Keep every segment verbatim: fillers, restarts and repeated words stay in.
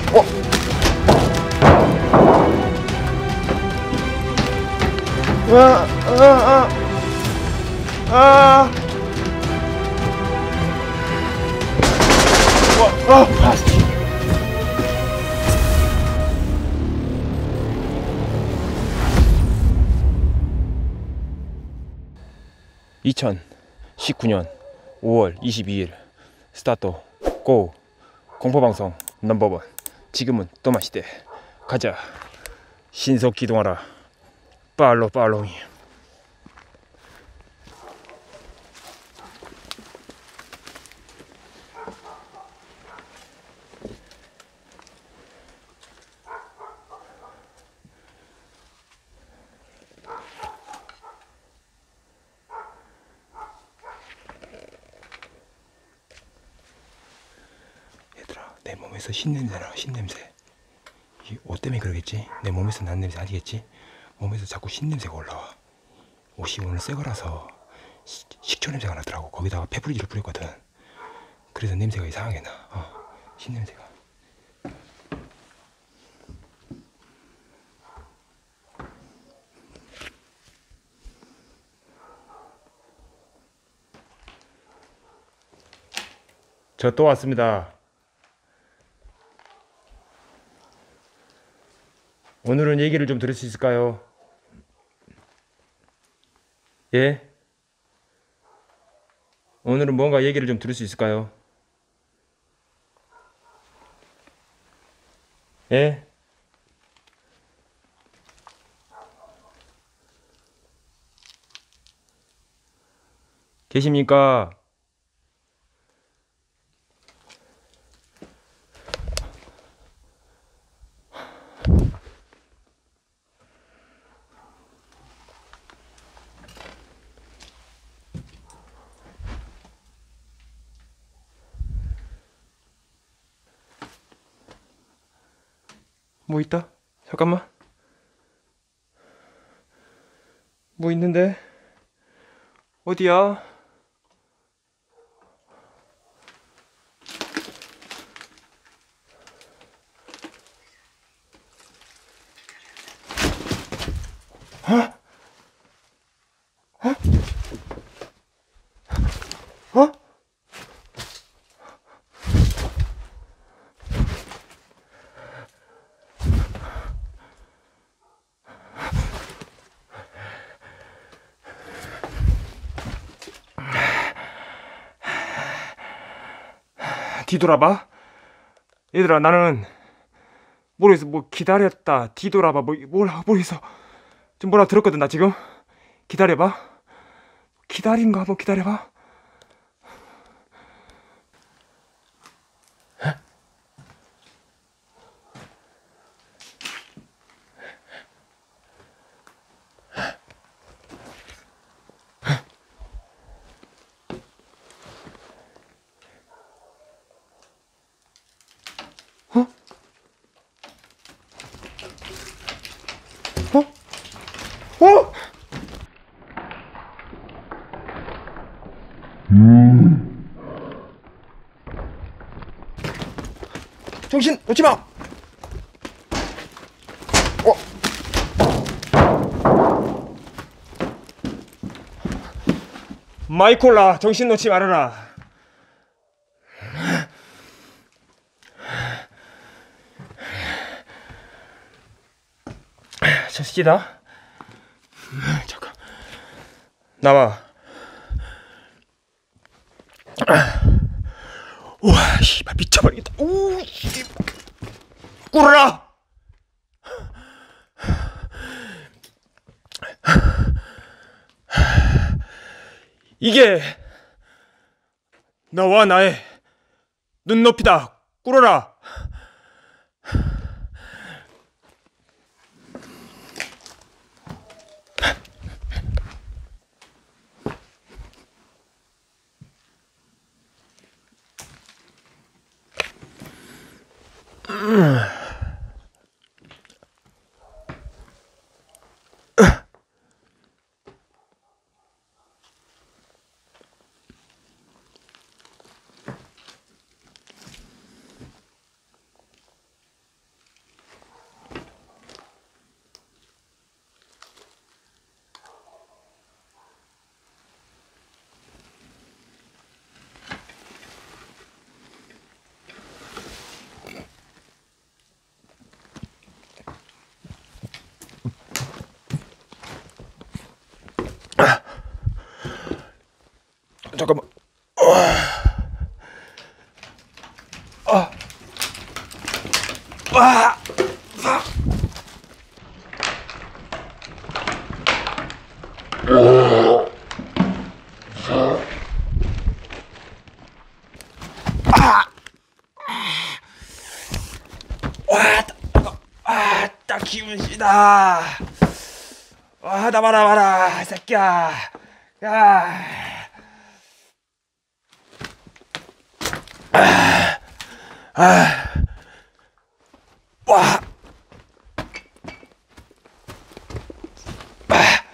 어? 아, 아, 아, 아. 어, 어, 아, 이천십구 년 오월 이십이일 스타트 고 공포방송 넘버원 지금은 또마시대 가자 신속 기동하라 빨로 빨로미 얘들아 내 몸에서 신냄새나 신냄새 이 옷 때문에 그러겠지? 내 몸에서 난 냄새 아니겠지? 몸에서 자꾸 신냄새가 올라와. 옷이 오늘 새거라서 식초 냄새가 나더라고. 거기다가 페브리즈를 뿌렸거든. 그래서 냄새가 이상하게 나. 어, 신냄새가. 저 또 왔습니다. 오늘은 얘기를 좀 들을 수 있을까요? 예? 오늘은 뭔가 얘기를 좀 들을 수 있을까요? 예? 계십니까? 뭐 있다? 잠깐만. 뭐 있는데? 어디야? 어? 어? 어? 뒤돌아봐. 얘들아 나는 모르겠어. 뭐 기다렸다 뒤돌아봐 뭐 뭐라 모르겠어. 좀 뭐라 들었거든 나 지금. 기다려봐. 기다린가 한번 기다려봐. 어? 어? 어? 음. 정신 놓지 마. 어? 마이콜라 정신 놓지 말아라. 저 새끼다. 잠깐 나와. 우와 씨발 미쳐버리겠다. 우 꿇어라. 이게 너와 나의 눈높이다. 꿇어라. 아, 와, 아, 와, 아, 딱 기운 씨다. 와, 나 봐라, 봐라, 이 새끼야. 야, 아, 아, 와, 아,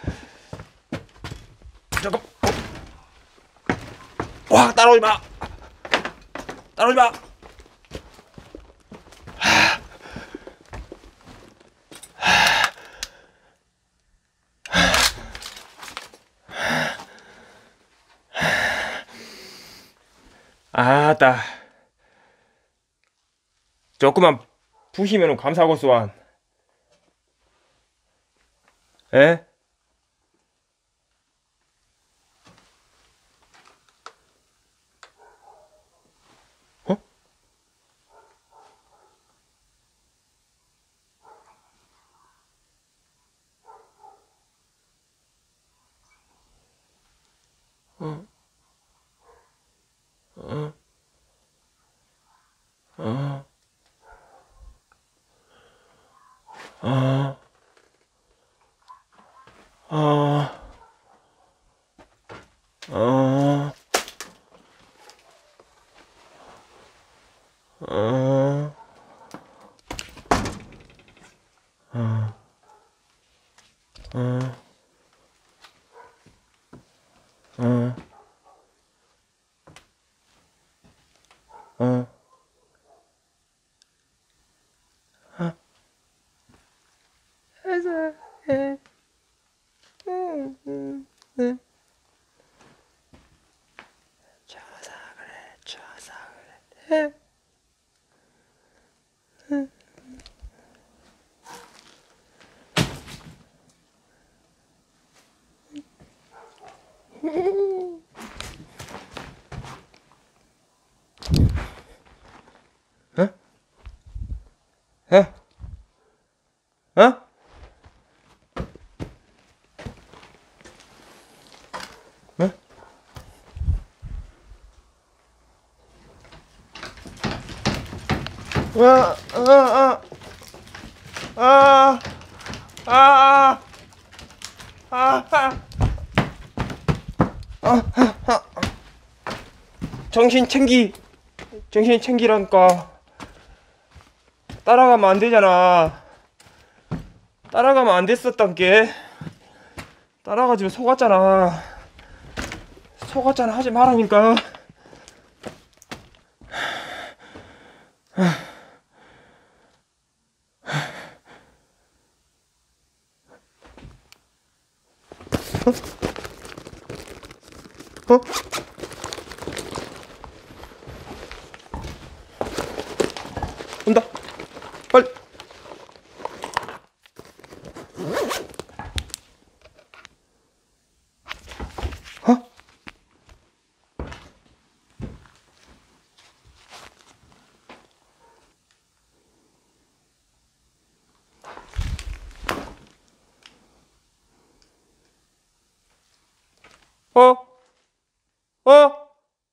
잠깐, 와, 따라오지 마, 따라오지 마. 아따, 조금만 푸시면 감사하고수완. 에? 어? 어? 어? 어? 어? 어? 어? 어? 어? 어? 어? 어? 어? 해서 해. 응, 응, 응. 좋아서 그래, 좋아서 그래. 해. 응. 어? 어? 어? 어? 와, 아, 아, 아, 아, 아, 아, 아, 정신 챙기, 정신 챙기라니까. 따라가면 안 되잖아. 따라가면 안 됐었단 게. 따라가지고 속았잖아. 속았잖아. 하지 말라니까. 어? 어? 온다. 빨리. 어? 어? 어?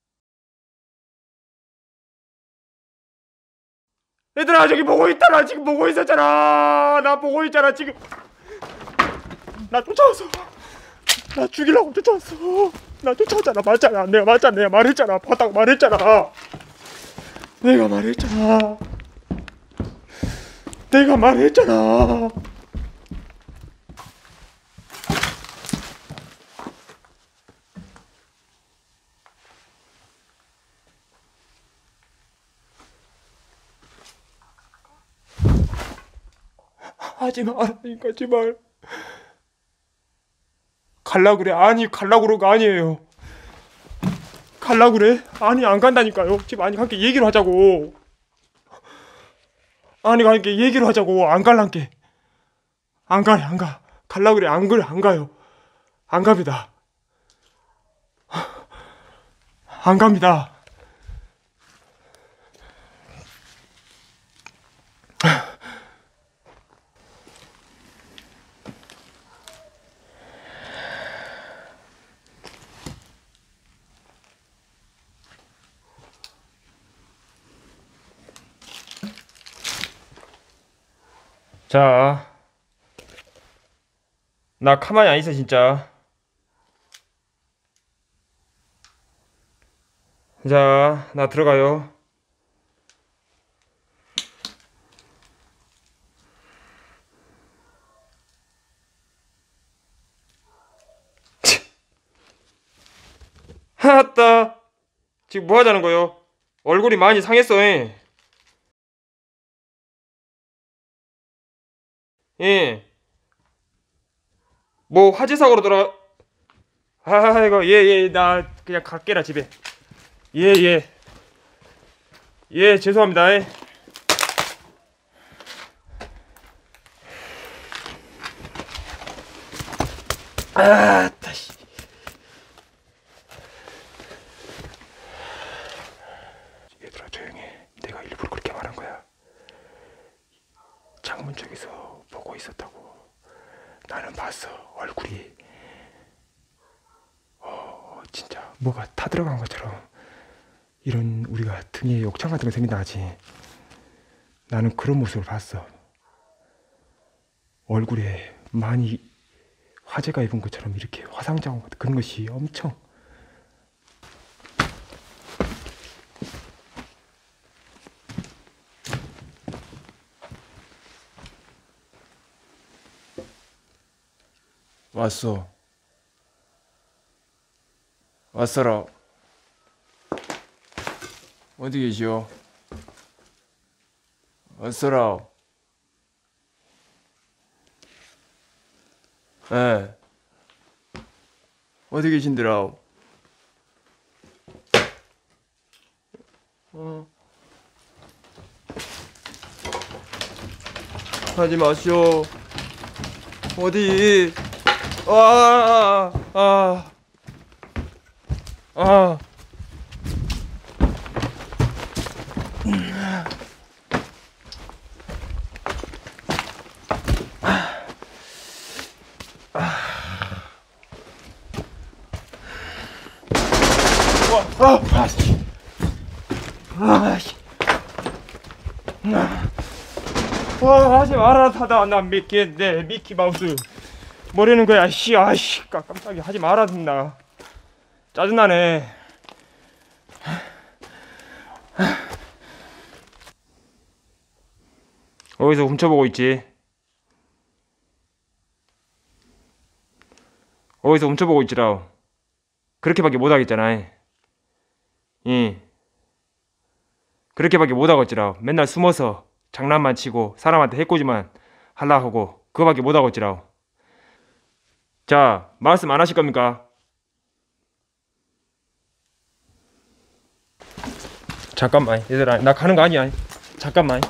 얘들아, 저기 보고 있다. 나 지금 보고 있었잖아. 나 보고 있잖아 지금. 나 쫓아왔어. 나 죽이려고 쫓아왔어. 나 쫓아왔잖아. 맞잖아. 내가 맞잖아. 내가 말했잖아. 봤다고 말했잖아. 내가 말했잖아. 내가 말했잖아. 하지 말라니까 제발. 갈라 그래. 아니 갈라 그런 거 아니에요. 갈라 그래? 아니 안 간다니까요. 지금 아니 함께 얘기를 하자고. 아니 함께 얘기를 하자고. 안 갈란게. 안 가요. 안 가. 갈라 그래. 안 그래. 안 가요. 안 갑니다. 안 갑니다. 자, 나 가만히 안 있어 진짜. 자, 나 들어가요. 하았다. 지금 뭐 하자는 거요? 얼굴이 많이 상했어. 예. 예. 뭐 화재 사고로 돌아. 아이고 예예 나 그냥 갈게라 집에. 예예. 예 죄송합니다. 예. 아 다시. 얘들아 조용해. 내가 일부러 그렇게 말한 거야. 창문 쪽에서 보고 있었다고. 나는 봤어. 얼굴이 어 진짜 뭐가 타 들어간 것처럼 이런 우리가 등에 욕창 같은 거 생긴다 하지. 나는 그런 모습을 봤어. 얼굴에 많이 화재가 입은 것처럼 이렇게 화상자국 같은 그런 것이 엄청. 왔어. 왔어라. 어디 계시오? 왔어라. 예. 어디 계신드라? 어. 하지 마시오. 어디? 아, 아, 아, 아. 아, 아씨, 아씨, 와, 하지 말아, 타다, 난 미키인데, 미키 마우스. 뭐라는 거야, 씨, 아씨, 깜짝이야, 하지 말아, 나. 짜증나네. 어디서 훔쳐보고 있지? 어디서 훔쳐보고 있지라. 그렇게밖에 못하겠잖아. 예. 그렇게밖에 못하겠지라. 맨날 숨어서 장난만 치고 사람한테 해코지만 할라 하고 그거밖에 못하겠지라. 자, 말씀 안 하실 겁니까? 잠깐만 얘들아, 나 가는 거 아니야. 잠깐만.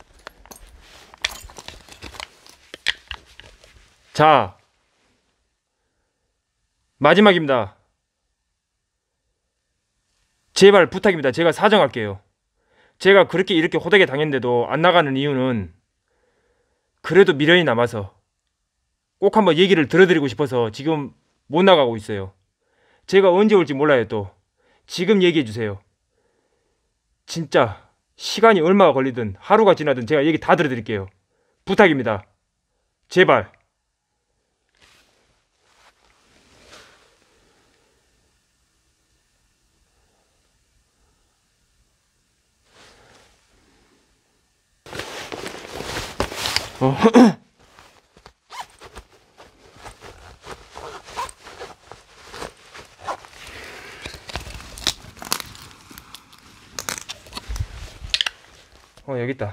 자, 마지막입니다. 제발 부탁입니다. 제가 사정할게요. 제가 그렇게 이렇게 호되게 당했는데도 안 나가는 이유는 그래도 미련이 남아서 꼭 한번 얘기를 들어드리고 싶어서 지금 못 나가고 있어요. 제가 언제 올지 몰라요. 또 지금 얘기해 주세요. 진짜 시간이 얼마가 걸리든 하루가 지나든 제가 얘기 다 들어드릴게요. 부탁입니다. 제발. 어. 어, 여기 있다.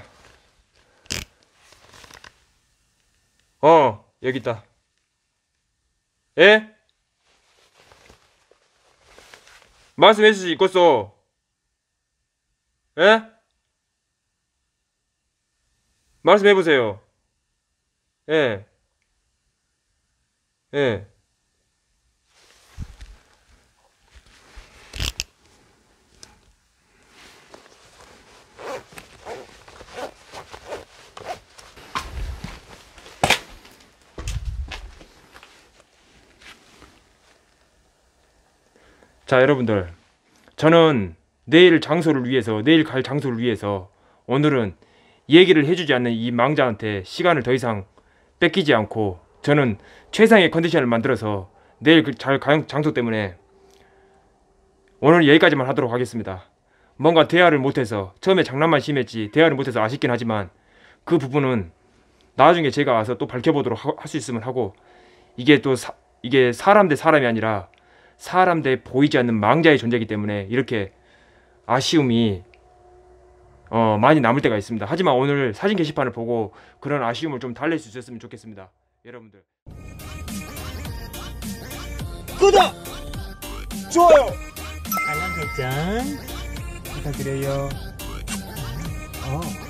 어, 여기 있다. 예? 말씀해 주시 있겠어. 예? 말씀해 보세요. 예. 예. 자, 여러분들. 저는 내일 장소를 위해서, 내일 갈 장소를 위해서 오늘은 얘기를 해주지 않는 이 망자한테 시간을 더 이상 뺏기지 않고 저는 최상의 컨디션을 만들어서 내일 그 잘 가용 장소 때문에 오늘 여기까지만 하도록 하겠습니다. 뭔가 대화를 못해서 처음에 장난만 심했지 대화를 못해서 아쉽긴 하지만 그 부분은 나중에 제가 와서 또 밝혀보도록 할 수 있으면 하고 이게 또 사, 이게 사람 대 사람이 아니라 사람 대 보이지 않는 망자의 존재이기 때문에 이렇게 아쉬움이 어, 많이 남을 때가 있습니다. 하지만 오늘 사진 게시판을 보고 그런 아쉬움을 좀 달랠 수 있었으면 좋겠습니다. 여러분들 구독! 좋아요! 알람 설정 부탁드려요. 어.